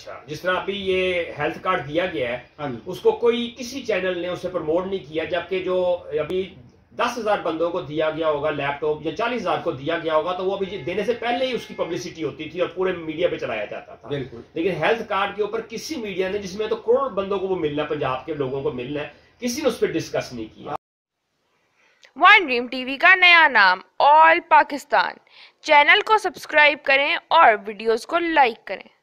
अच्छा, जिस तरह अभी ये हेल्थ कार्ड दिया गया है उसको कोई किसी चैनल ने उसे प्रमोट नहीं किया, जबकि जो अभी 10,000 बंदों को दिया गया होगा लैपटॉप या 40,000 को दिया गया होगा तो वो अभी देने से पहले ही उसकी पब्लिसिटी होती थी और पूरे मीडिया पे चलाया जाता था। लेकिन हेल्थ कार्ड के ऊपर किसी मीडिया ने, जिसमें तो करोड़ बंदों को वो मिलना है, पंजाब के लोगों को मिलना है, किसी ने उस पर डिस्कस नहीं किया। वन ड्रीम टीवी का नया नाम ऑल पाकिस्तान। चैनल को सब्सक्राइब करें और वीडियोस को लाइक करें।